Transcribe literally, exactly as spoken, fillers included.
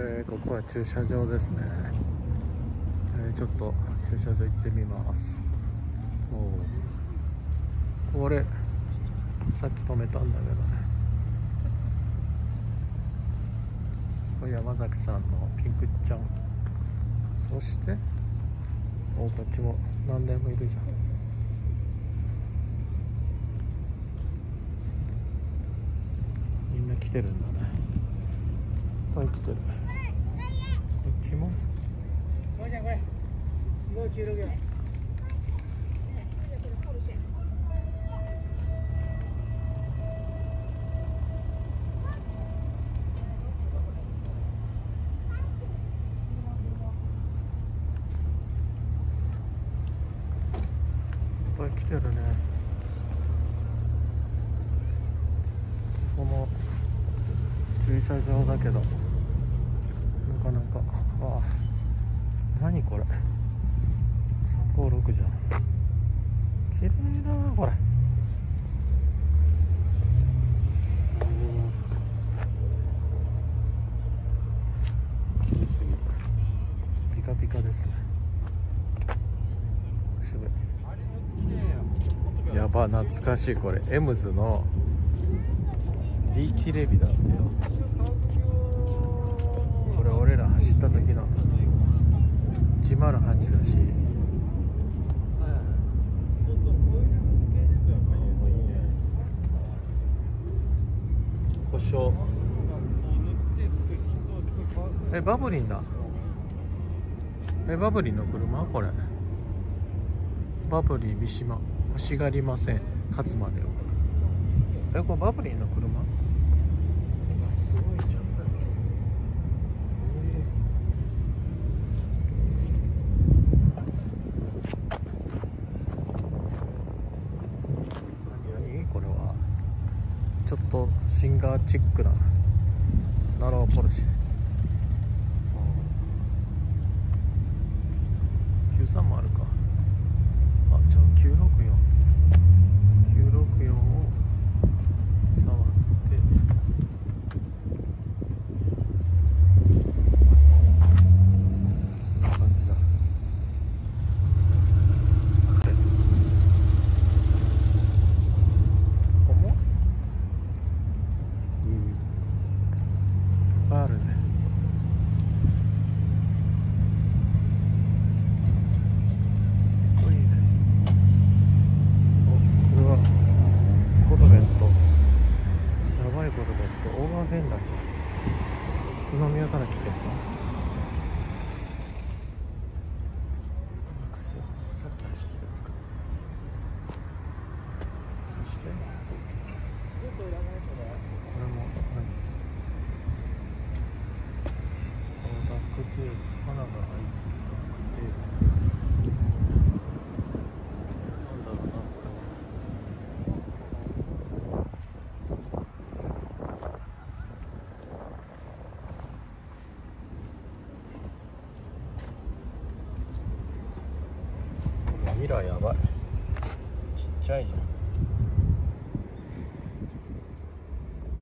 えー、ここは駐車場ですね。えー、ちょっと駐車場行ってみます。おこれさっき止めたんだけどね。これ山崎さんのピンクちゃん。そしておこっちも何台もいるじゃん。みんな来てるんだね。いっぱい来てる。こっちも。これ、すごい黄色いよ。いっぱい来てるね。この駐車場だけどなかなか、ああ何これさんごろくじゃん。綺麗だなこれ。綺麗すぎる。ピカピカですね。すごい。やば懐かしい。これエムズの D テレビだってよ。これ俺ら走った時のいちまるはちだし、故障。えバブリンだ。えバブリンの車これ。バブリン三島欲しがりません勝つまでよ。えこれバブリンの車すごいじゃん。ちょっとシンガーチックなナローポルシェ。きゅうさんもあるか。あじゃあきゅうろくよんきゅうろくよんを触ってこんな感じだ。あるね。こいいね。お、これはコルベット。やばいコルベット。オーバーフェンダーじゃん。宇都宮から来てるの。さっき走ってたやつか。そしてこれも何？ダックテール、花が開いてるダックテール。なんだろうな、これは。ミラーやばい。ちっちゃいじゃん。